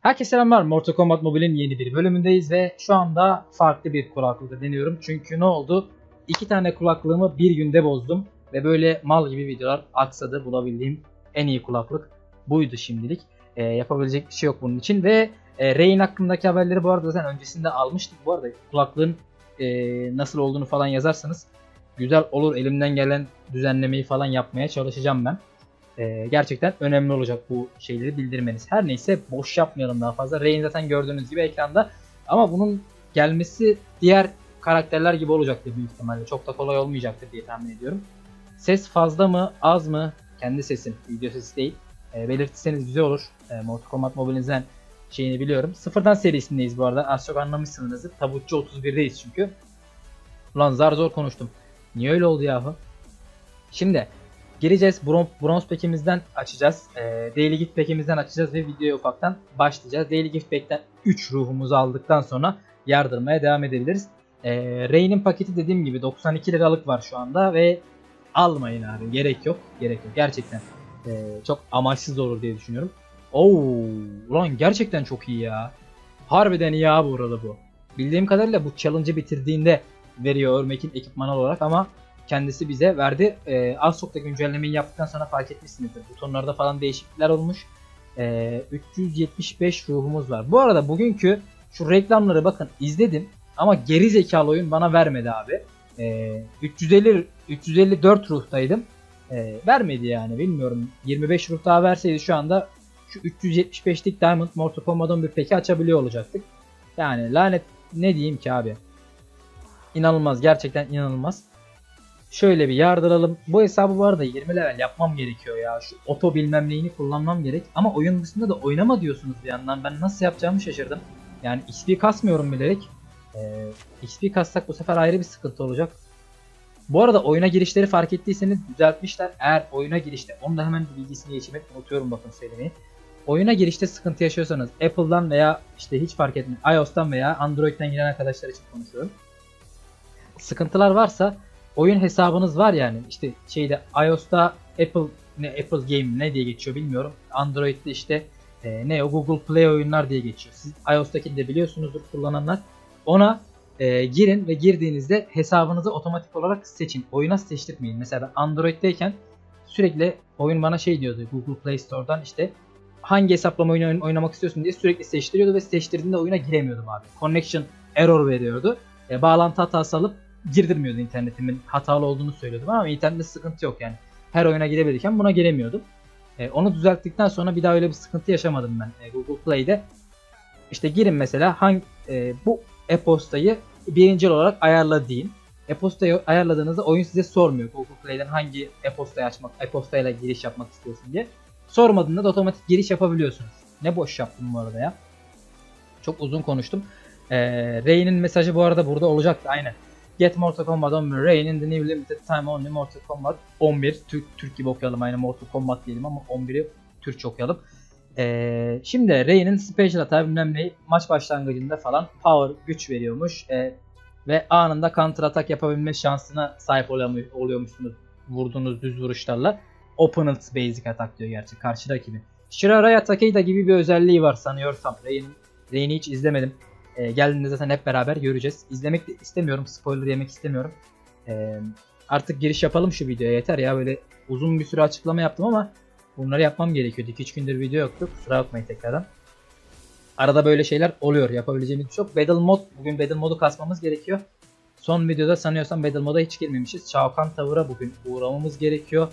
Herkese selamlar. Mortal Kombat Mobile'in yeni bir bölümündeyiz ve şu anda farklı bir kulaklıkla deniyorum. Çünkü ne oldu? 2 tane kulaklığımı bir günde bozdum ve böyle mal gibi videolar aksadı. Bulabildiğim en iyi kulaklık buydu şimdilik. Yapabilecek bir şey yok bunun için ve Rain hakkındaki haberleri bu arada zaten öncesinde almıştık. Bu arada kulaklığın nasıl olduğunu falan yazarsanız güzel olur. Elimden gelen düzenlemeyi falan yapmaya çalışacağım ben. Gerçekten önemli olacak bu şeyleri bildirmeniz. Her neyse boş yapmayalım daha fazla. Rain zaten gördüğünüz gibi ekranda. Ama bunun gelmesi diğer karakterler gibi olacaktır büyük ihtimalle. Çok da kolay olmayacaktır diye tahmin ediyorum. Ses fazla mı az mı? Kendi sesim, video sesi değil. Belirtirseniz güzel olur. Mortal Kombat Mobile'inizden şeyini biliyorum. Sıfırdan serisindeyiz bu arada. Az çok anlamışsınızdır. Tabutçu 31'deyiz çünkü. Ulan zar zor konuştum. Niye öyle oldu yahu? Şimdi gireceğiz. Bronze pack'imizden açacağız. Daily Gift pack'imizden açacağız ve videoya ufaktan başlayacağız. Daily Gift pack'ten 3 ruhumuzu aldıktan sonra yardırmaya devam edebiliriz. Rain'in paketi dediğim gibi 92 liralık var şu anda ve almayın abi. Gerek yok. Gerek yok. Gerçekten çok amaçsız olur diye düşünüyorum. Ulan gerçekten çok iyi ya. Harbiden iyi abi burada bu. Bildiğim kadarıyla bu challenge'ı bitirdiğinde veriyor Örmek'in ekipmanı olarak ama kendisi bize verdi. Az çok da güncellemeyi yaptıktan sonra fark etmişsinizdir. Butonlarda falan değişiklikler olmuş. 375 ruhumuz var. Bu arada bugünkü şu reklamları bakın izledim ama geri zekalı oyun bana vermedi abi. 354 ruhtaydım. Vermedi yani bilmiyorum. 25 ruh daha verseydi şu anda şu 375'lik Diamond Mortal Kombat 11 peki açabiliyor olacaktık. Yani lanet ne diyeyim ki abi. İnanılmaz, gerçekten inanılmaz. Şöyle bir yardıralım. Bu hesabı bu arada 20 level yapmam gerekiyor ya. Şu oto bilmem neyini kullanmam gerek. Ama oyun dışında da oynama diyorsunuz bir yandan. Ben nasıl yapacağımı şaşırdım. Yani XP kasmıyorum bilerek. XP kassak bu sefer ayrı bir sıkıntı olacak. Bu arada oyuna girişleri fark ettiyseniz düzeltmişler. Eğer oyuna girişte, onu da hemen bilgisini geçmek unutuyorum bakın söylemeyi. Oyuna girişte sıkıntı yaşıyorsanız Apple'dan veya işte hiç fark etmiyor iOS'tan veya Android'den giren arkadaşlar için konuşuyorum. Sıkıntılar varsa oyun hesabınız var yani işte şeyde iOS'ta Apple Game ne diye geçiyor bilmiyorum. Android'de işte Google Play oyunlar diye geçiyor. Siz iOS'takini de biliyorsunuzdur kullananlar. Ona girin ve girdiğinizde hesabınızı otomatik olarak seçin. Oyuna seçtirmeyin. Mesela ben Android'deyken sürekli oyun bana şey diyordu Google Play Store'dan işte hangi hesaplama oyunu oynamak istiyorsun diye sürekli seçtiriyordu ve seçtirdiğinde oyuna giremiyordum abi. Connection error veriyordu. Bağlantı hatası alıp girdirmiyordu, internetimin hatalı olduğunu söylüyordum ama internette sıkıntı yok yani. Her oyuna girebilirken buna giremiyordum. Onu düzelttikten sonra bir daha öyle bir sıkıntı yaşamadım ben Google Play'de. İşte girin mesela bu e-postayı birinci olarak ayarla deyin. E-postayı ayarladığınızda oyun size sormuyor Google Play'den hangi e-postayı açmak, e-postayla giriş yapmak istiyorsun diye. Sormadığında da otomatik giriş yapabiliyorsunuz. Ne boş yaptım bu arada ya. Çok uzun konuştum. Rain'in mesajı bu arada burada olacaktı aynen. Get Mortal Kombat 11 Rain in the new limited time only Mortal Kombat 11 Türk gibi okuyalım aynı Mortal Kombat diyelim ama 11'i Türkçe okuyalım. Şimdi Rain'in special attack bilmem ne maç başlangıcında falan power güç veriyormuş ve anında counter atak yapabilme şansına sahip oluyormuşsunuz vurduğunuz düz vuruşlarla. Opponent's basic attack diyor gerçi karşı rakibi. Shiraiya Takeda gibi bir özelliği var sanıyorsam. Rain'i hiç izlemedim. Geldiğinde zaten hep beraber göreceğiz. İzlemek de istemiyorum. Spoiler yemek istemiyorum. Artık giriş yapalım şu videoya. Yeter ya böyle uzun bir süre açıklama yaptım ama bunları yapmam gerekiyordu. 2-3 gündür video yoktu. Kusura bakmayın tekrardan. Arada böyle şeyler oluyor. Yapabileceğimiz bir şey yok. Battle Mode. Bugün Battle Mode'u kasmamız gerekiyor. Son videoda sanıyorsam Battle Mode'a hiç girmemişiz. Shao Kahn Tower'a bugün uğramamız gerekiyor.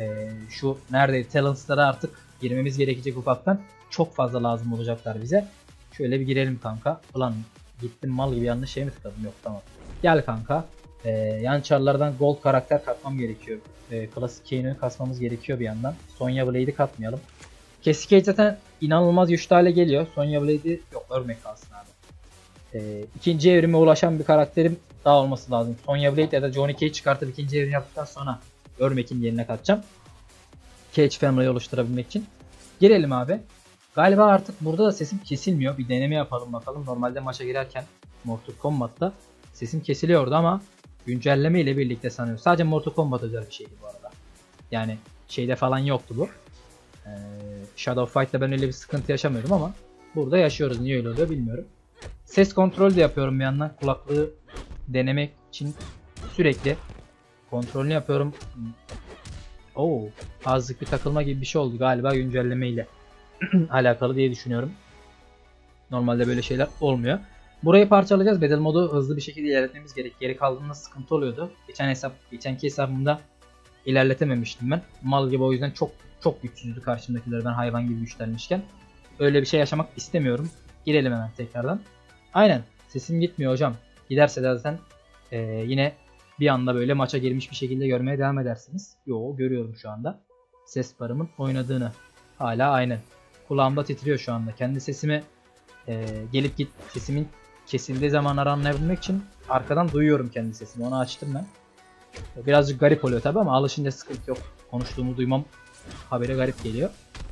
Şu neredeydi? Talents'lara artık girmemiz gerekecek ufaktan. Çok fazla lazım olacaklar bize. Şöyle bir girelim kanka. Ulan gittim mal gibi yanlış şey mi tıkladım? Yok tamam. Gel kanka. Yan çarlardan gold karakter katmam gerekiyor. Klasik Kano'yu kasmamız gerekiyor bir yandan. Sonya Blade'i katmayalım. Cascade zaten inanılmaz güçlü hale geliyor. Sonya Blade'i yok örmek kalsın abi. İkinci evrime ulaşan bir karakterim daha olması lazım. Sonya Blade ya da Johnny Cage çıkartıp ikinci evrim yaptıktan sonra örmekin yerine katacağım. Cage Family'yi oluşturabilmek için. Girelim abi. Galiba artık burada da sesim kesilmiyor. Bir deneme yapalım bakalım. Normalde maça girerken Mortal Kombat'ta sesim kesiliyordu ama güncelleme ile birlikte sanıyorum. Sadece Mortal Kombat özel bir şeydi bu arada. Yani şeyde falan yoktu bu. Shadow Fight'ta ben öyle bir sıkıntı yaşamıyordum ama burada yaşıyoruz. Niye öyle oluyor bilmiyorum. Ses kontrolü de yapıyorum bir yandan. Kulaklığı denemek için sürekli kontrolünü yapıyorum. Oo, azlık bir takılma gibi bir şey oldu galiba güncelleme ile alakalı diye düşünüyorum. Normalde böyle şeyler olmuyor. Burayı parçalayacağız. Battle modu hızlı bir şekilde ilerletmemiz gerek. Geri kaldığında sıkıntı oluyordu. Geçenki hesabımda ilerletememiştim ben. Mal gibi, o yüzden çok güçsüzdü karşımdakiler, ben hayvan gibi güçlenmişken. Öyle bir şey yaşamak istemiyorum. Girelim hemen tekrardan. Aynen. Sesim gitmiyor hocam. Giderse de zaten yine bir anda böyle maça girmiş bir şekilde görmeye devam edersiniz. Yo, görüyorum şu anda. Ses barımın oynadığını. Hala aynen. Kulağımda titriyor şu anda. Kendi sesimi gelip git sesimin kesildiği zamanları anlayabilmek için arkadan duyuyorum kendi sesimi. Onu açtım ben. Birazcık garip oluyor tabi ama alışınca sıkıntı yok. Konuştuğumu duymam habere garip geliyor.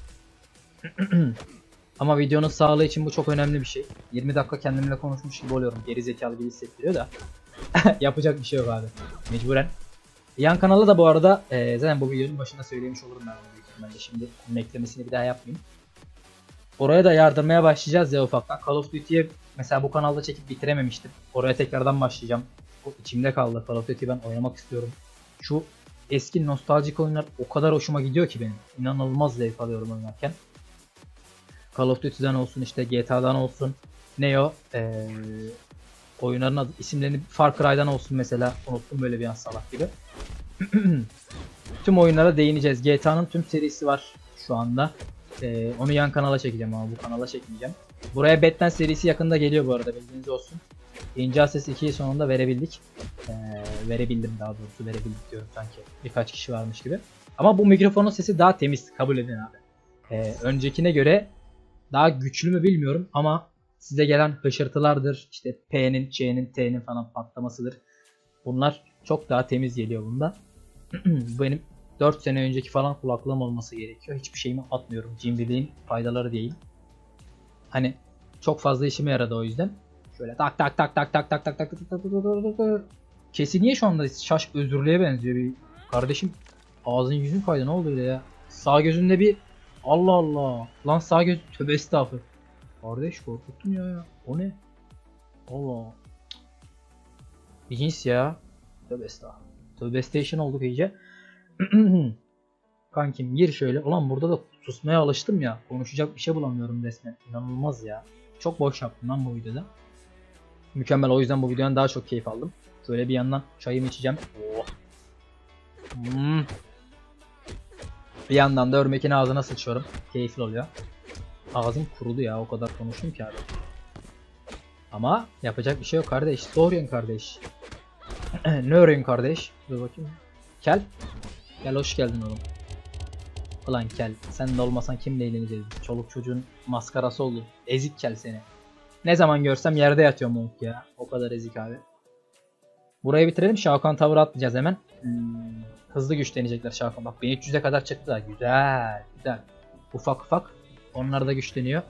Ama videonun sağlığı için bu çok önemli bir şey. 20 dakika kendimle konuşmuş gibi oluyorum. Geri zekalı gibi hissettiriyor da. Yapacak bir şey yok abi. Mecburen. Yan kanalda da bu arada zaten bu videonun başında söylemiş olurum ben onu büyük ihtimalle. Şimdi bunun eklemesini bir daha yapmayayım. Oraya da yardırmaya başlayacağız ya ufaktan. Call of Duty'ye mesela bu kanalda çekip bitirememiştim. Oraya tekrardan başlayacağım. O içimde kaldı. Call of Duty ben oynamak istiyorum. Şu eski nostaljik oyunlar o kadar hoşuma gidiyor ki benim. İnanılmaz zevk alıyorum oynarken. Call of Duty'den olsun, işte GTA'dan olsun. Neo oyunların adı, isimlerini Far Cry'dan olsun mesela. Unuttum böyle bir an salak gibi. Tüm oyunlara değineceğiz. GTA'nın tüm serisi var şu anda. Onu yan kanala çekeceğim ama bu kanala çekmeyeceğim. Buraya Batman serisi yakında geliyor bu arada, bilginiz olsun. Injustice 2'yi sonunda verebildik. Verebildim, daha doğrusu verebildik diyorum sanki. Birkaç kişi varmış gibi. Ama bu mikrofonun sesi daha temiz, kabul edin abi. Öncekine göre daha güçlü mü bilmiyorum ama size gelen hışırtılardır. İşte P'nin, Ç'nin, T'nin falan patlamasıdır. Bunlar çok daha temiz geliyor bunda. Benim 4 sene önceki falan kulaklığım olması gerekiyor. Hiçbir şeyimi atmıyorum. Cimriliğin faydaları değil. Hani çok fazla işime yaradı o yüzden. Şöyle tak tak tak tak tak tak tak tak tak tak tak tak. Kesi niye şu anda şaş özürlüğe benziyor bir kardeşim. Ağzın yüzün kaydı, ne oldu öyle ya? Sağ gözünde bir Allah Allah. Lan sağ göz, tövbe estağfurullah. Kardeş korkuttun ya. O ne? Allah. Bir cins ya. Tövbe estağfurullah. Tövbe station olduk iyice. Kankim gir şöyle. Ulan burada da susmaya alıştım ya. Konuşacak bir şey bulamıyorum resmen. İnanılmaz ya. Çok boş yaptım lan bu videoda. Mükemmel, o yüzden bu videodan daha çok keyif aldım. Şöyle bir yandan çayımı içeceğim. Oh. Bir yandan da örmekin ağzına sıçıyorum. Keyifli oluyor. Ağzım kurudu ya, o kadar konuştum ki abi. Ama yapacak bir şey yok kardeş. Doğruyorsun kardeş. Ne örüyorsun kardeş? Dur bakayım. Kel. Gel, hoş geldin oğlum. Ulan kel, sen de olmasan kimle eğleneceğiz? Çoluk çocuğun maskarası oldu. Ezik kel seni. Ne zaman görsem yerde yatıyorum Monk ya. O kadar ezik abi. Burayı bitirelim. Şakan tavır atlayacağız hemen. Hızlı güçlenecekler Şakan. Bak 1300'e kadar çıktılar. Güzel. Güzel. Ufak ufak. Onlar da güçleniyor.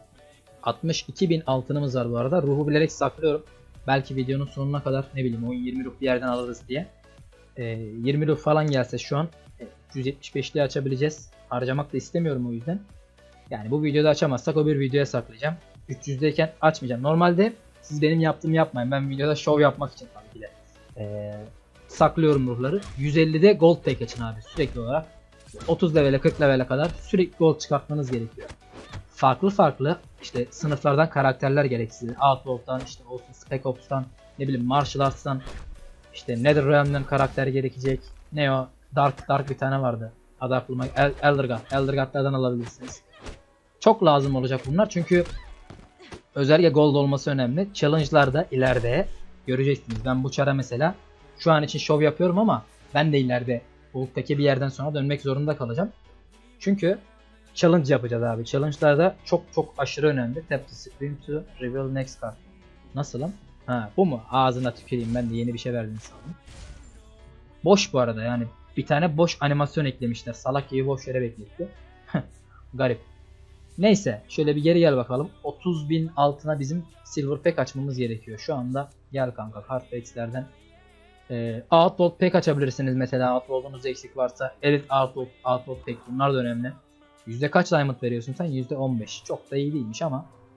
62.000 altınımız var bu arada. Ruhu bilerek saklıyorum. Belki videonun sonuna kadar ne bileyim oyun 20 ruh bir yerden alırız diye. 20 ruh falan gelse şu an 375'liği açabileceğiz. Harcamak da istemiyorum o yüzden. Yani bu videoda açamazsak o bir videoya saklayacağım. 300'deyken açmayacağım. Normalde siz benim yaptığımı yapmayın. Ben videoda şov yapmak için tabii ki de saklıyorum ruhları. 150'de gold pack açın abi sürekli olarak. 30 levele 40 levele kadar sürekli gold çıkartmanız gerekiyor. Farklı farklı işte sınıflardan karakterler gerek size. Outlaw'dan işte olsun, Spec Ops'tan, ne bileyim Martial Arts'tan, işte Netherrealm'den karakter gerekecek. Ne o? Dark bir tane vardı. Adı aklıma Eldergod'lardan alabilirsiniz. Çok lazım olacak bunlar çünkü özellikle gold olması önemli. Challenge'larda ileride göreceksiniz. Ben bu çara mesela şu an için şov yapıyorum ama ben de ileride Gold'taki bir yerden sonra dönmek zorunda kalacağım. Çünkü challenge yapacağız abi. Challenge'larda çok aşırı önemli. Tap the screen to reveal next card. Nasılım? Ha, bu mu? Ağzına tüküreyim, ben de yeni bir şey verdim sandım. Boş bu arada, yani bir tane boş animasyon eklemişler. Salak gibi boş yere bekletti. Garip. Neyse şöyle bir geri gel bakalım. 30.000 altına bizim silver pack açmamız gerekiyor. Şu anda gel kanka card packs'lerden. Outlaw pack açabilirsiniz mesela, outlaw'unuz eksik varsa. Elite outlaw pack, bunlar da önemli. Yüzde kaç diamond veriyorsun sen? %15. Çok da iyi değilmiş ama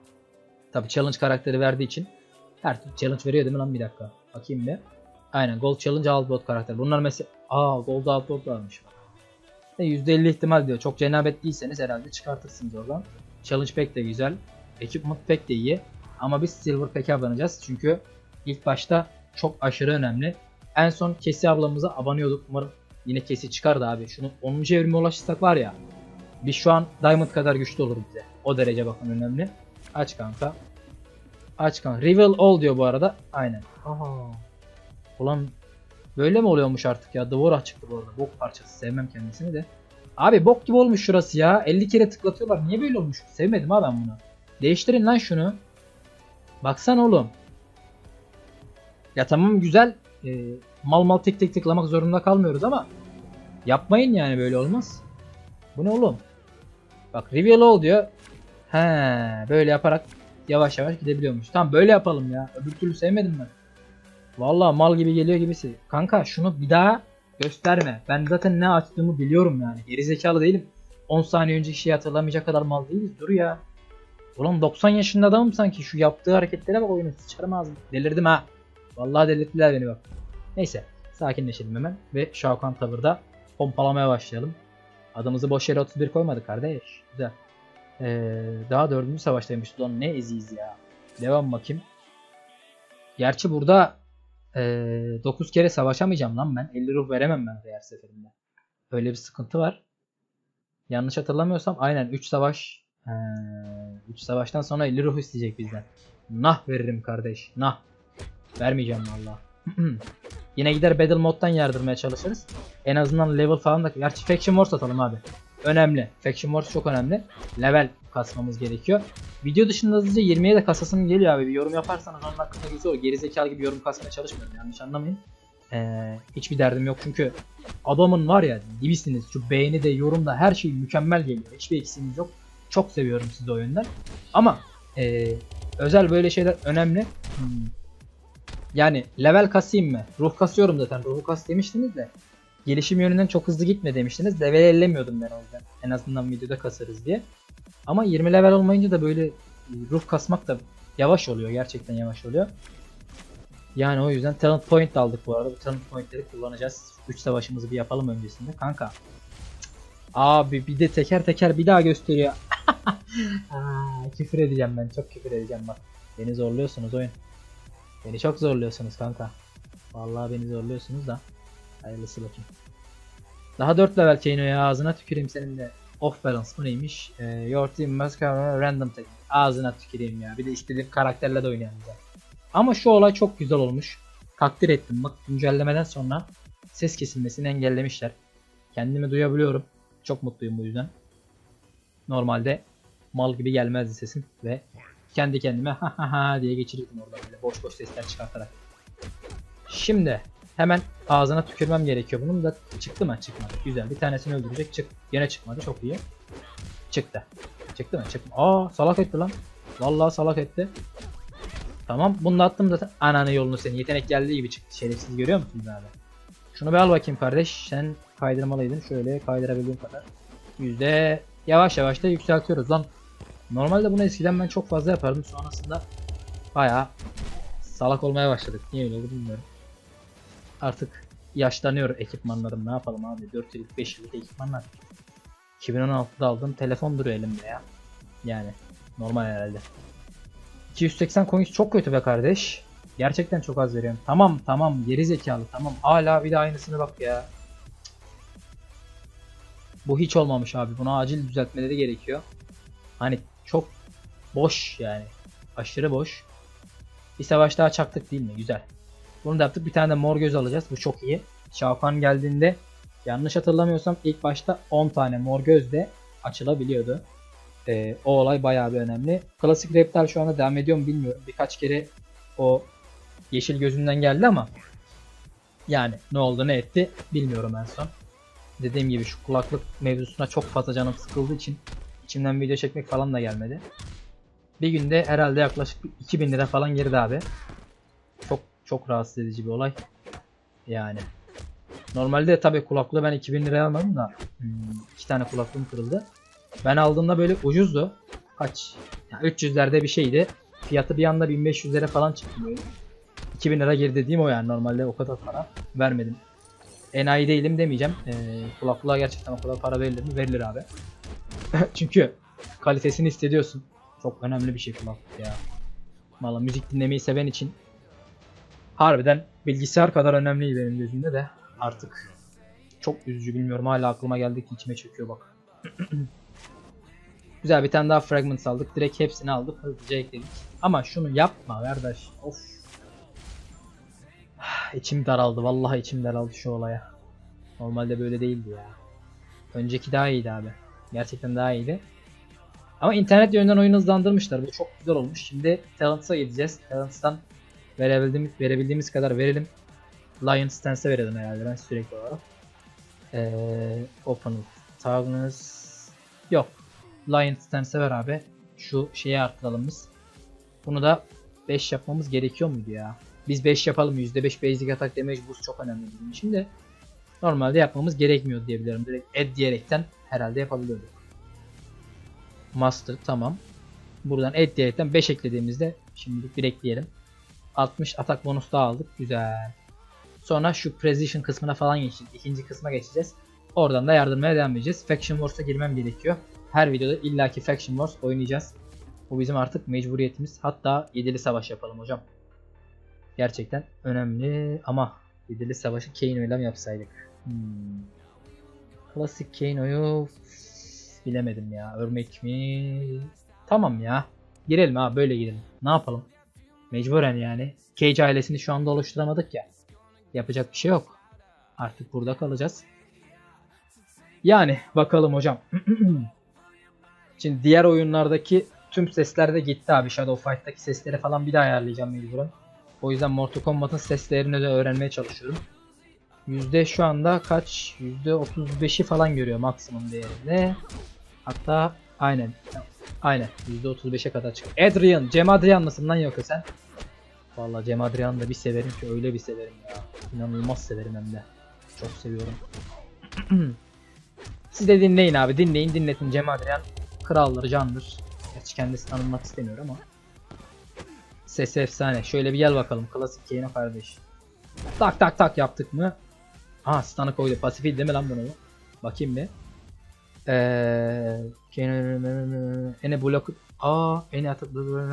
Tabi challenge karakteri verdiği için her türlü challenge veriyor değil mi lan, bir dakika. Bakayım bir. Aynen gold challenge outboard karakter. Bunlar mesela gold outboard varmış. %50 ihtimal diyor. Çok cenabet değilseniz herhalde çıkartırsınız oradan. Challenge pack de güzel. Equipment pack de iyi. Ama biz silver pack'e abanacağız. Çünkü ilk başta çok aşırı önemli. En son Kesi ablamıza abanıyorduk. Umarım yine Kesi çıkardı abi. Şunu 10. evrime ulaşırsak var ya. Biz şu an Diamond kadar güçlü olur bize. O derece bakın önemli. Aç kanka. Aç kanka. Reveal all diyor bu arada. Aynen. Aha. Ulan böyle mi oluyormuş artık ya? Duvara çıktı bu arada. Bok parçası. Sevmem kendisini de. Abi bok gibi olmuş şurası ya. 50 kere tıklatıyorlar. Niye böyle olmuş? Sevmedim ha ben bunu. Değiştirin lan şunu. Baksana oğlum. Ya tamam güzel. Mal mal tek tek tıklamak zorunda kalmıyoruz ama yapmayın yani, böyle olmaz. Bu ne oğlum? Bak reveal all diyor. He, böyle yaparak yavaş yavaş gidebiliyormuş. Tamam böyle yapalım ya. Öbür türlü sevmedim ben. Vallahi mal gibi geliyor gibisi. Kanka şunu bir daha gösterme. Ben zaten ne açtığımı biliyorum yani. Gerizekalı değilim. 10 saniye önceki şeyi hatırlamayacak kadar mal değiliz. Dur ya. Ulan 90 yaşında adamım sanki. Şu yaptığı hareketlere bak, oyunu sıçarım ağzım. Delirdim ha. Vallahi delirttiler beni bak. Neyse. Sakinleşelim hemen. Ve Shao Kahn tavırda pompalamaya başlayalım. Adımızı boş yere 31 koymadık kardeş. Güzel. Daha 4. savaştaymış. Ulan ne eziyiz ya. Devam bakayım. Gerçi burada 9 kere savaşamayacağım lan ben. 50 ruh veremem ben de her seferinde. Öyle bir sıkıntı var. Yanlış hatırlamıyorsam aynen 3 savaş 3 savaştan sonra 50 ruh isteyecek bizden. Nah veririm kardeş. Nah. Vermeyeceğim valla. Yine gider battle moddan yardırmaya çalışırız. En azından level falan da. Gerçi faction wars atalım abi. Önemli. Faction wars çok önemli. Level kasmamız gerekiyor. Video dışında hızlıca 20'ye de kasasım geliyor abi. Bir yorum yaparsanız onun hakkında güzel olur. Gerizekalı gibi yorum kasmaya çalışmıyorum. Yanlış anlamayın. Hiçbir derdim yok çünkü adamın var ya dibisiniz. Şu beğeni de yorum da her şey mükemmel geliyor. Hiçbir eksiğimiz yok. Çok seviyorum sizi o yönden. Ama özel böyle şeyler önemli. Yani level kasayım mı? Ruh kasıyorum zaten. Ruhu kas demiştiniz de. Gelişim yönünden çok hızlı gitme demiştiniz. Level ellemiyordum ben o yüzden. En azından videoda kasarız diye. Ama 20 level olmayınca da böyle ruh kasmak da yavaş oluyor. Gerçekten yavaş oluyor. Yani o yüzden talent point de aldık bu arada. Bu talent pointleri kullanacağız. 3 savaşımızı bir yapalım öncesinde. Kanka. Abi bir de teker teker bir daha gösteriyor. Küfür edeceğim ben. Çok küfür edeceğim bak. Beni zorluyorsunuz oyun. Beni çok zorluyorsunuz kanka. Vallahi beni zorluyorsunuz da. Hayırlısı bakayım. Daha 4 level Kano ya, ağzına tüküreyim senin de. Off balance bu neymiş? Your team must have random technique. Ağzına tüküreyim ya. Bir de istediğim karakterle de oynayalım zaten. Ama şu olay çok güzel olmuş. Takdir ettim. Bak güncellemeden sonra ses kesilmesini engellemişler. Kendimi duyabiliyorum. Çok mutluyum bu yüzden. Normalde mal gibi gelmezdi sesim ve kendi kendime ha ha ha diye geçirirdim orada böyle boş boş sesler çıkartarak. Şimdi hemen ağzına tükürmem gerekiyor. Bunun da çıktı mı? Çıkmadı. Güzel. Bir tanesini öldürecek. Gene çıkmadı. Çok iyi. Çıktı. Çıktı mı? Çıkmadı. Salak etti lan. Vallahi salak etti. Tamam. Bunu da attım zaten. Ananı yolunu senin. Yetenek geldiği gibi çıktı. Şerefsiz görüyor musunuz abi? Şunu bir al bakayım kardeş. Sen kaydırmalıydın. Şöyle kaydırabildiğim kadar. Yüzde yavaş yavaş da yükseltiyoruz lan. Normalde bunu eskiden ben çok fazla yapardım. Sonrasında bayağı salak olmaya başladık. Niye öyle oldu bilmiyorum. Artık yaşlanıyor ekipmanlarım. Ne yapalım abi? 4 yıllık 5 yıllık ekipmanlar. 2016'da aldığım telefon duruyor elimde ya. Yani normal herhalde. 280 coins çok kötü be kardeş. Gerçekten çok az veriyorum. Tamam geri zekalı tamam. Hala bir de aynısını bak ya. Bu hiç olmamış abi. Buna acil düzeltmeleri gerekiyor. Hani çok boş yani. Aşırı boş. Bir savaş daha çaktık değil mi? Güzel. Bunu da yaptık. Bir tane de mor göz alacağız. Bu çok iyi. Shao Kahn geldiğinde yanlış hatırlamıyorsam ilk başta 10 tane mor göz de açılabiliyordu. O olay bayağı bir önemli. Klasik Reptar şu anda devam ediyor mu bilmiyorum. Birkaç kere o yeşil gözünden geldi ama yani ne oldu ne etti bilmiyorum en son. Dediğim gibi şu kulaklık mevzusuna çok fazla canım sıkıldığı için içimden video çekmek falan da gelmedi. Bir günde herhalde yaklaşık 2000 lira falan girdi abi. Çok rahatsız edici bir olay. Yani. Normalde tabii kulaklığı ben 2000 liraya almadım da 2 tane kulaklığım kırıldı. Ben aldığımda böyle ucuzdu. Kaç? Yani 300'lerde bir şeydi. fiyatı bir anda 1500'lere falan çıktı böyle. 2000 lira geri dediğim o yani, normalde o kadar para vermedim. Enayi değilim demeyeceğim. Kulaklığa gerçekten o kadar para verilir mi? Verilir abi. Çünkü kalitesini hissediyorsun. Çok önemli bir şey kulaklık ya. Valla müzik dinlemeyi seven için harbiden bilgisayar kadar önemli benim gözümde de. Artık çok üzücü, bilmiyorum, hala aklıma geldi ki içime çöküyor bak. Güzel, bir tane daha fragment aldık. Direkt hepsini aldık, hızlıca ekledik. Ama şunu yapma kardeş. Of. İçim daraldı. Vallahi içim daraldı şu olaya. Normalde böyle değildi ya. Önceki daha iyiydi abi. Gerçekten daha iyiydi. Ama internet yönünden oyunu hızlandırmışlar. Bu çok güzel olmuş. Şimdi Talents'a gideceğiz. Talents'tan verebildiğimiz kadar verelim. Lion Stance'e verelim herhalde ben sürekli olarak. Open Tagnus yok. Lion Stance'e ver abi. Şu şeyi arttıralım biz. Bunu da 5 yapmamız gerekiyor muydu ya? Biz 5 yapalım. %5 basic attack damage boost çok önemli bizim için de. Normalde yapmamız gerekmiyor diyebilirim. Direkt add diyerekten herhalde yapabiliyorduk. Master tamam. Buradan add diyerekten 5 eklediğimizde şimdilik bir ekleyelim. 60 atak bonus daha aldık. Güzel. Sonra şu precision kısmına falan geçeceğiz. İkinci kısma geçeceğiz. Oradan da yardırmaya devam edeceğiz. Faction Wars'a girmem gerekiyor. Her videoda illaki Faction Wars oynayacağız. Bu bizim artık mecburiyetimiz. Hatta 7'li savaş yapalım hocam. Gerçekten önemli ama 7'li savaşı Kano ile yapsaydık. Klasik Kano'yu bilemedim ya. Örmek mi? Tamam ya. Girelim ha, böyle girelim. Ne yapalım? Mecburen yani. Cage ailesini şu anda oluşturamadık ya. Yapacak bir şey yok. Artık burada kalacağız. Yani bakalım hocam. Şimdi diğer oyunlardaki tüm sesler de gitti abi. Shadow Fight'taki sesleri falan bir daha ayarlayacağım mecburen. O yüzden Mortal Kombat'ın seslerini de öğrenmeye çalışıyorum. Şu anda kaç? %35'i falan görüyor maksimum değerinde. Hatta aynen. Aynen. %35'e kadar çıkıyor. Adrian. Cem Adrian mısın lan yoksa sen? Vallahi Cem Adrian'ı da bir severim ki öyle bir severim ya. İnanılmaz severim hem de. Çok seviyorum. Siz de dinleyin abi. Dinletin. Cem Adrian kralları candır. Gerçi kendisi tanınmak istemiyor ama. Sesi efsane. Şöyle bir gel bakalım. Klasik Kano kardeş. Tak tak tak yaptık mı? Aha stun'ı koydu. Pasifiydi değil mi lan bunu? Bakayım bir. Ene blok. Ene atıp.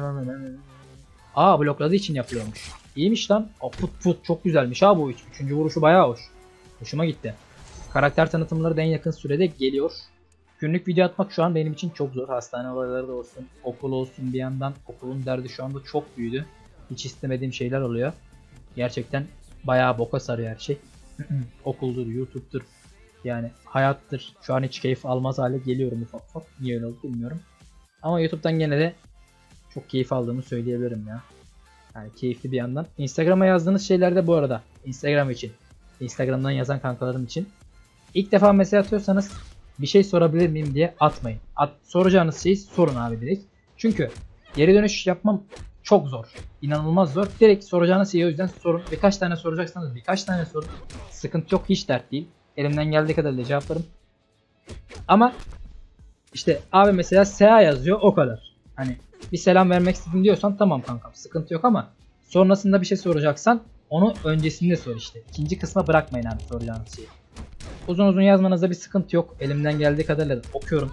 Blokladığı için yapıyormuş. İyiymiş lan. Put çok güzelmiş ha bu. Üçüncü vuruşu bayağı hoş. Hoşuma gitti. Karakter tanıtımları da en yakın sürede geliyor. Günlük video atmak şu an benim için çok zor. Hastane olayları da olsun, okul olsun bir yandan. Okulun derdi şu anda çok büyüdü. Hiç istemediğim şeyler oluyor. Gerçekten bayağı boka sarıyor her şey. Okuldur, YouTube'dur. Yani hayattır. Şu an hiç keyif almaz hale geliyorum ufak ufak. Niye öyle oldu bilmiyorum. Ama YouTube'dan gene de çok keyif aldığımı söyleyebilirim ya. Yani keyifli bir yandan. Instagram'a yazdığınız şeyler de bu arada. Instagram için. Instagram'dan yazan kankalarım için. İlk defa mesaj atıyorsanız bir şey sorabilir miyim diye atmayın. Soracağınız şeyi sorun abi direkt. Çünkü geri dönüş yapmam çok zor. İnanılmaz zor. Direkt soracağınız şeyi o yüzden sorun. Birkaç tane soracaksanız birkaç tane sorun. Sıkıntı yok, hiç dert değil. Elimden geldiği kadarıyla cevaplarım. Ama işte abi mesela SA yazıyor o kadar. Hani bir selam vermek istedim diyorsan tamam kankam sıkıntı yok ama sonrasında bir şey soracaksan onu öncesinde sor işte. İkinci kısma bırakmayın abi soracağınız şeyi. Uzun uzun yazmanızda bir sıkıntı yok. Elimden geldiği kadarıyla okuyorum.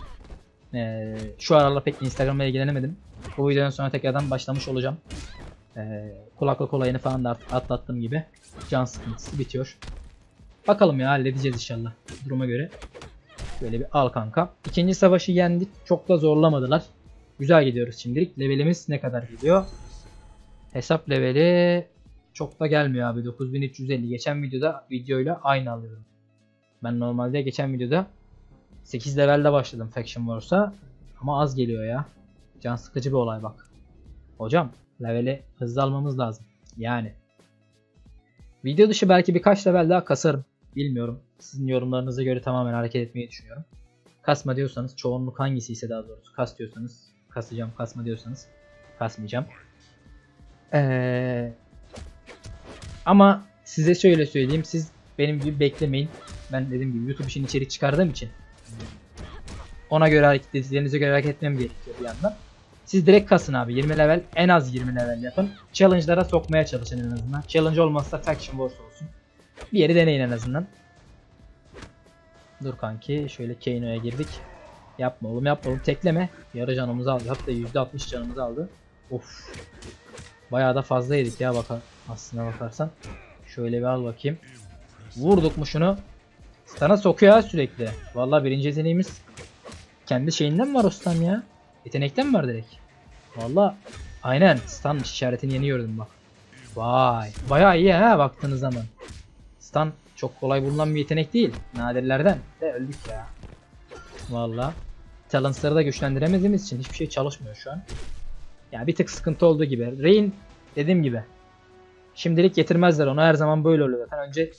Şu aralar pek Instagram'la ilgilenemedim. Bu videodan sonra tekrardan başlamış olacağım. Kulaklık olayını falan da atlattığım gibi. Can sıkıntısı bitiyor. Bakalım ya, halledeceğiz inşallah. Duruma göre. Böyle bir al kanka. İkinci savaşı yendik. Çok da zorlamadılar. Güzel gidiyoruz şimdilik. Levelimiz ne kadar gidiyor? Hesap leveli çok da gelmiyor abi. 9350. Geçen videoyla aynı alıyorum. Ben normalde geçen videoda 8 levelde başladım Faction Wars'a. Ama az geliyor ya. Can sıkıcı bir olay bak. Hocam leveli hızlı almamız lazım. Yani. Video dışı belki birkaç level daha kasarım. Bilmiyorum. Sizin yorumlarınıza göre tamamen hareket etmeyi düşünüyorum. Kasma diyorsanız çoğunluk hangisi ise daha doğrusu. Kas diyorsanız kasacağım. Kasma diyorsanız kasmayacağım. Ama size şöyle söyleyeyim. Siz benim gibi beklemeyin. Ben dediğim gibi YouTube için içerik çıkardığım için ona göre hareket edeceğinize göre hareket etmem gerekiyor bir yandan. Siz direkt kasın abi. 20 level, en az 20 level yapın. Challenge'lara sokmaya çalışın en azından. Challenge olmazsa Faction Wars olsun. Bir yeri deneyin en azından. Dur kanki, şöyle Kano'ya girdik. Yapma oğlum, yapma oğlum, tekleme. Yarı canımızı aldı, hatta %60 canımızı aldı. Of. Bayağı da fazla yedik ya aslına bakarsan. Şöyle bir al bakayım. Vurduk mu şunu? Stun'a sokuyor ha sürekli. Vallahi birinci yeteneğimiz kendi şeyinden mi var ustam ya? Yetenekten mi var direkt? Vallahi aynen stun'mış, işaretini yeni gördüm bak. Vay. Bayağı iyi ha baktığınız zaman. Stun çok kolay bulunan bir yetenek değil. Nadirlerden. De öldük ya. Vallahi. Talents'ları da güçlendiremediğimiz için hiçbir şey çalışmıyor şu an. Ya bir tık sıkıntı olduğu gibi. Rain dediğim gibi. Şimdilik getirmezler onu, her zaman böyle oluyor zaten. Önce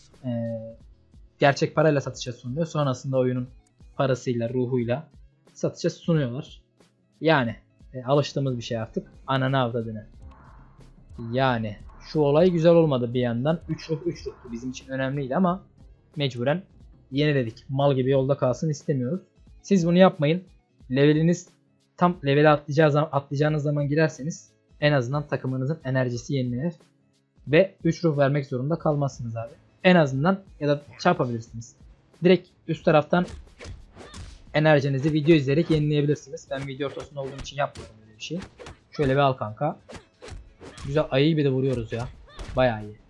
gerçek parayla satışa sunuluyor. Sonrasında oyunun parasıyla, ruhuyla satışa sunuyorlar. Yani alıştığımız bir şey artık. Ananı avradını. Yani şu olay güzel olmadı bir yandan. 3 ruh 3 ruhtu, bizim için önemliydi ama mecburen yeniledik. Mal gibi yolda kalsın istemiyoruz. Siz bunu yapmayın. Leveliniz tam levele atlayacağınız zaman girerseniz en azından takımınızın enerjisi yenilenir. Ve 3 ruh vermek zorunda kalmazsınız abi. En azından, ya da çarpabilirsiniz. Direkt üst taraftan enerjinizi video izleyerek yenileyebilirsiniz. Ben video ortasında olduğum için yapmıyorum böyle bir şey. Şöyle bir al kanka. Güzel, ayıyı bir de vuruyoruz ya. Bayağı iyi.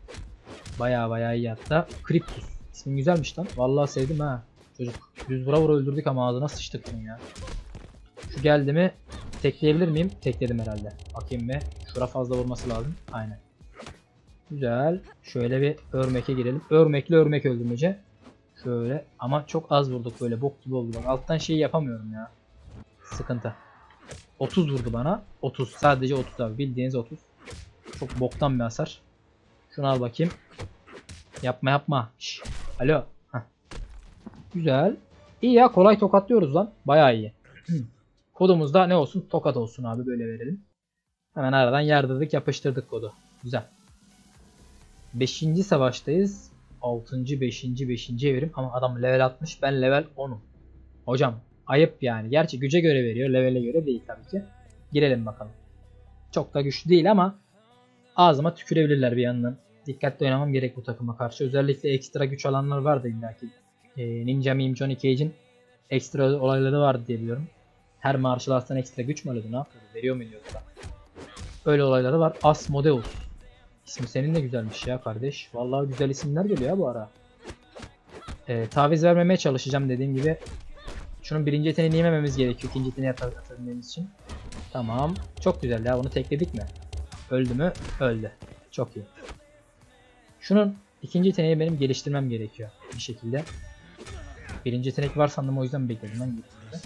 Bayağı iyi hatta. Cryptus. İsmin güzelmiş lan. Vallahi sevdim ha. Çocuk. Düz vura vura öldürdük ama ağzına sıçtık bunu ya. Şu geldi mi tekleyebilir miyim? Tekledim herhalde. Bakayım be. Şura fazla vurması lazım. Aynen. Güzel. Şöyle bir örmeke girelim. Örmekli örmek öldürmece. Şöyle ama çok az vurduk, böyle bok gibi oldu. Bak alttan şeyi yapamıyorum ya. Sıkıntı. 30 vurdu bana. 30, sadece 30 abi, bildiğiniz 30. Çok boktan bir hasar. Şunu al bakayım. Yapma. Şş. Alo. Heh. Güzel. İyi ya, kolay tokatlıyoruz lan. Bayağı iyi. Kodumuz da ne olsun? Tokat olsun abi, böyle verelim. Hemen aradan yardırdık, yapıştırdık kodu. Güzel. 5. savaştayız. 6. 5. evrim ama adam level 60, ben level 10'um. Hocam ayıp yani. Gerçi güce göre veriyor, levele göre değil tabii ki. Girelim bakalım. Çok da güçlü değil ama ağzıma tükürebilirler bir yandan. Dikkatli oynamam gerek bu takıma karşı. Özellikle ekstra güç alanlar vardı illaki. Ninja Meme Johnny Cage'in ekstra olayları vardı diye biliyorum. Her martial arts'tan ekstra güç mü alıyordu, ne yapıyordu? Veriyor mu yoksa? Öyle olayları var. Asmodeus. İsmi senin de güzelmiş ya kardeş. Vallahi güzel isimler geliyor ya bu ara. Taviz vermemeye çalışacağım dediğim gibi. Şunun birinci yeteneğini yemememiz gerekiyor ikinci yeteneği atabilmemiz için. Tamam. Çok güzel ya, bunu tekledik mi? Öldü mü? Öldü. Çok iyi. Şunun ikinci yeteneği benim geliştirmem gerekiyor bir şekilde. Birinci yetenek var sandım, o yüzden bekledim ben.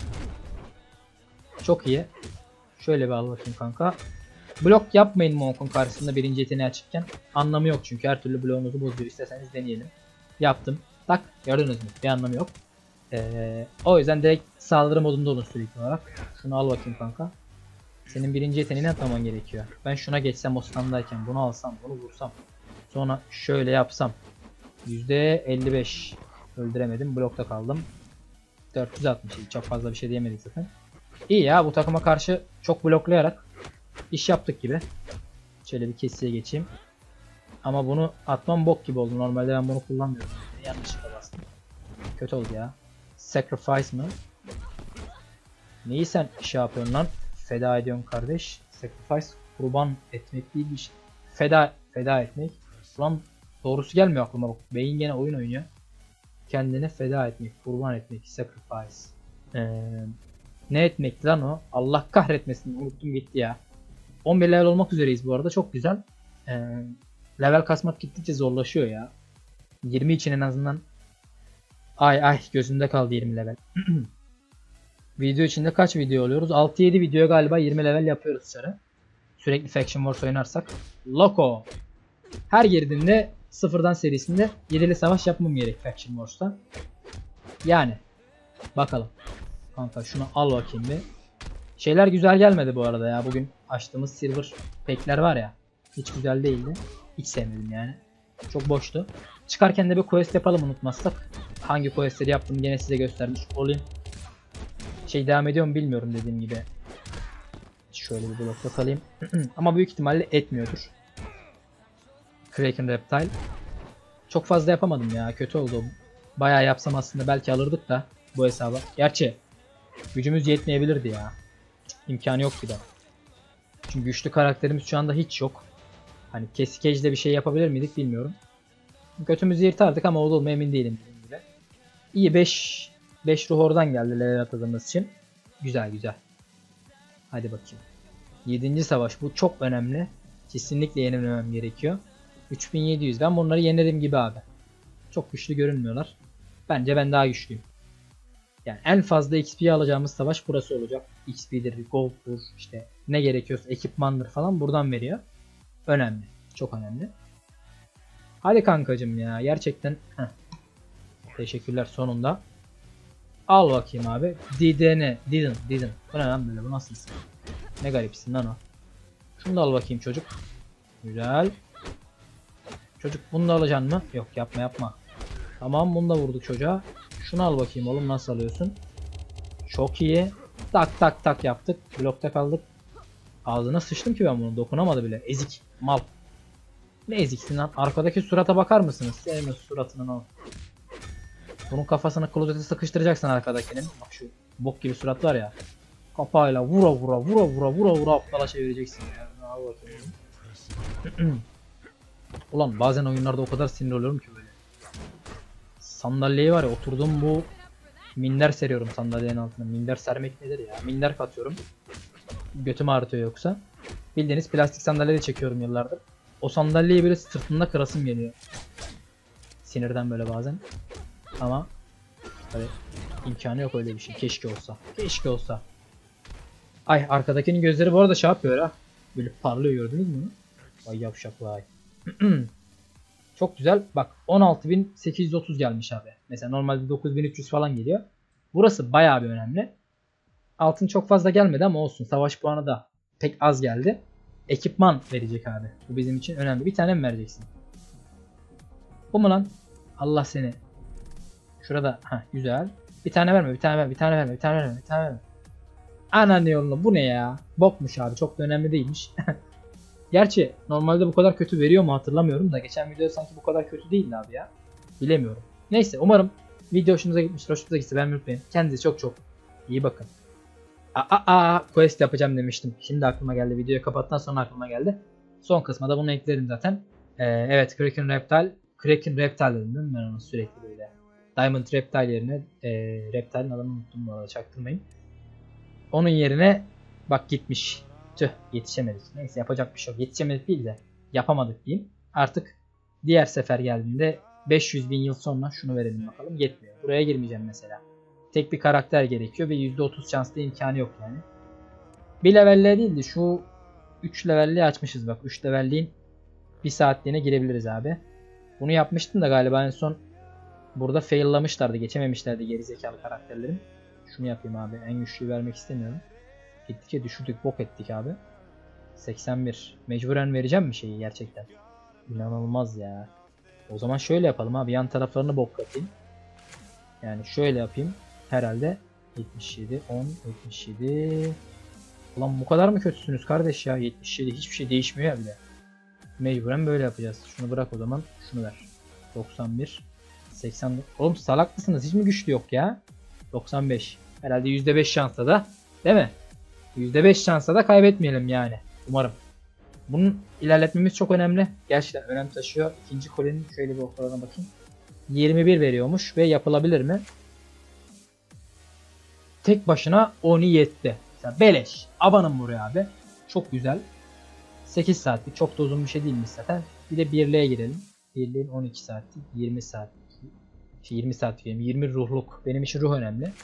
Çok iyi. Şöyle bir al bakayım kanka. Blok yapmayın Monk'un karşısında birinci yeteneği açıkken. Anlamı yok çünkü, her türlü bloğunuzu bozuyor. İsterseniz deneyelim. Yaptım. Tak, gördünüz mü? Bir anlamı yok. O yüzden direkt saldırı modunda olun sürekli olarak. Şunu al bakayım kanka. Senin birinci yeteneğini atlaman gerekiyor. Ben şuna geçsem o standayken, bunu alsam, bunu vursam. Sonra şöyle yapsam. %55. Öldüremedim. Blokta kaldım. 460. Çok fazla bir şey diyemedik zaten. İyi ya, bu takıma karşı çok bloklayarak iş yaptık gibi. Şöyle bir kesiye geçeyim. Ama bunu atmam bok gibi oldu. Normalde ben bunu kullanmıyorum. Yanlışlıkla bastım. Kötü oldu ya. Sacrifice mı? Neyi sen şey yapıyorsun lan? Feda ediyorsun kardeş. Sacrifice kurban etmek değil bir şey. Feda etmek. Ulan doğrusu gelmiyor aklıma bak. Beyin gene oyun oynuyor. Kendini feda etmek, kurban etmek, sacrifice. Ne etmekti lan o? Allah kahretmesin, unuttum gitti ya. 11 level olmak üzereyiz bu arada, çok güzel. Level kasmak gittikçe zorlaşıyor ya. 20 için en azından. Ay gözümde kaldı 20 level. Video içinde kaç video oluyoruz? 6-7 video galiba 20 level yapıyoruz dışarı. Sürekli Faction Wars oynarsak. Loco. Her girdiğimde sıfırdan serisinde 7'li savaş yapmam gerek Faction Wars'ta. Yani. Bakalım. Kanka şunu al bakayım bir. Şeyler güzel gelmedi bu arada ya. Bugün açtığımız silver pack'ler var ya. Hiç güzel değildi. Hiç sevmedim yani. Çok boştu. Çıkarken de bir quest yapalım unutmazsak. Hangi questleri yaptım gene size göstermiş olayım. Devam ediyor mu bilmiyorum dediğim gibi. Şöyle bir blokta kalayım. Ama büyük ihtimalle etmiyordur. Kraken Reptile. Çok fazla yapamadım ya. Kötü oldu. Bayağı yapsam aslında belki alırdık da bu hesaba. Gerçi gücümüz yetmeyebilirdi ya. İmkanı yok bir de. Çünkü güçlü karakterimiz şu anda hiç yok. Hani kesik ejde bir şey yapabilir miydik bilmiyorum. Götümüzü yırtardık ama olur mu emin değilim dediğim gibi. İyi 5 ruh oradan geldi level atladığımız için. Güzel güzel. Hadi bakayım. 7. savaş bu çok önemli. Kesinlikle yenilmemem gerekiyor. 3700 ben bunları yenerim gibi abi. Çok güçlü görünmüyorlar. Bence ben daha güçlüyüm. Yani en fazla XP alacağımız savaş burası olacak. XP'dir, gold'dur, işte ne gerekiyorsa ekipmandır falan buradan veriyor. Önemli. Çok önemli. Hadi kankacım ya. Gerçekten. Heh. Teşekkürler sonunda. Al bakayım abi. Didn't. Bu ne lan böyle? Bu nasılsın? Ne garipsin lan o. Şunu da al bakayım çocuk. Güzel. Çocuk bunu da alacaksın mı? Yok yapma. Tamam bunu da vurduk çocuğa. Şunu al bakayım oğlum nasıl alıyorsun? Çok iyi. Tak yaptık. Blokta kaldık. Ağzına sıçtım ki ben bunu. Dokunamadı bile. Ezik. Mal. Ne eziksin lan? Arkadaki surata bakar mısınız? Senin suratının o. Bunun kafasını klozete sıkıştıracaksın arkadakinin. Bak şu bok gibi surat var ya. Kapağıyla vura aptala çevireceksin ya. Al bakayım. Ulan bazen oyunlarda o kadar sinir oluyorum ki böyle. Sandalyeyi var ya oturdum bu minder seriyorum sandalyenin altına. Minder sermek nedir ya? Minder katıyorum. Götüm ağrıtıyor yoksa. Bildiğiniz plastik sandalye çekiyorum yıllardır. O sandalyeyi böyle sırtımda kırasım geliyor. Sinirden böyle bazen. Ama tabii imkanı yok öyle bir şey. Keşke olsa. Ay arkadakinin gözleri bu arada şey yapıyor ha. Böyle parlıyor gördünüz mü? Vay yavşak vay. Çok güzel. Bak 16.830 gelmiş abi. Mesela normalde 9.300 falan geliyor. Burası bayağı bir önemli. Altın çok fazla gelmedi ama olsun. Savaş puanı da pek az geldi. Ekipman verecek abi. Bu bizim için önemli. Bir tane mi vereceksin? Bu mu lan? Allah seni. Şurada. Güzel. Bir tane verme. Ananı yolunu. Bu ne ya? Bokmuş abi. Çok da önemli değilmiş. Gerçi normalde bu kadar kötü veriyor mu hatırlamıyorum da. Geçen videoda sanki bu kadar kötü değildi abi ya. Bilemiyorum. Neyse umarım video hoşunuza gitmiştir. Hoşunuza gitse beğenmeyi unutmayın. Kendinize çok iyi bakın. Quest yapacağım demiştim. Şimdi aklıma geldi. Videoyu kapattıktan sonra aklıma geldi. Son kısma da bunu eklerim zaten. Evet Kraken Reptile dedim değil mi? Ben onu sürekli böyle. Diamond Reptile yerine Reptile'in adını unuttum bu arada çaktırmayın. Onun yerine bak gitmiş. Tüh yetişemedik. Neyse yapacak bir şey yok. Yetişemedik değil de yapamadık diyeyim. Artık diğer sefer geldiğinde 500.000 yıl sonra şunu verelim bakalım. Yetmiyor. Buraya girmeyeceğim mesela. Tek bir karakter gerekiyor ve %30 şanslı imkanı yok yani. Bir levelliğe değil de şu 3 levelliği açmışız bak. 3 levelliğin 1 saatliğine girebiliriz abi. Bunu yapmıştım da galiba en son burada faillamışlardı. Geçememişlerdi gerizekalı karakterlerim. Şunu yapayım abi. En güçlüyü vermek istemiyorum. Gittikçe düşürdük. Bok ettik abi. 81. Mecburen vereceğim mi şeyi gerçekten? İnanılmaz ya. O zaman şöyle yapalım abi. Yan taraflarını bok atayım. Yani şöyle yapayım. Herhalde 77, 10, 77. Ulan bu kadar mı kötüsünüz kardeş ya? 77 hiçbir şey değişmiyor ya bile. Mecburen böyle yapacağız. Şunu bırak o zaman. Şunu ver. 91. 80. Oğlum salak mısınız? Hiç mi güçlü yok ya? 95. Herhalde %5 şansla da. Değil mi? %5 şansla da kaybetmeyelim yani. Umarım. Bunun ilerletmemiz çok önemli. Gerçekten önem taşıyor. İkinci kolenin şöyle bir ortalarına bakayım. 21 veriyormuş ve yapılabilir mi? Tek başına 10'i yetti. Mesela beleş. Abanın buraya abi. Çok güzel. 8 saatlik. Çok da uzun bir şey değilmiş zaten. Bir de birliğe girelim. Birliğin 12 saatlik. 20 saatlik. 20 saat diyeyim. 20 ruhluk. Benim için ruh önemli.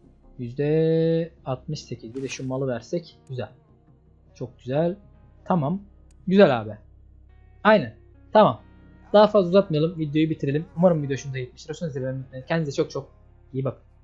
%68. Bir de şu malı versek. Güzel. Çok güzel. Tamam. Güzel abi. Aynen. Tamam. Daha fazla uzatmayalım. Videoyu bitirelim. Umarım video hoşunuza gitmiştir. Kendinize çok iyi bakın.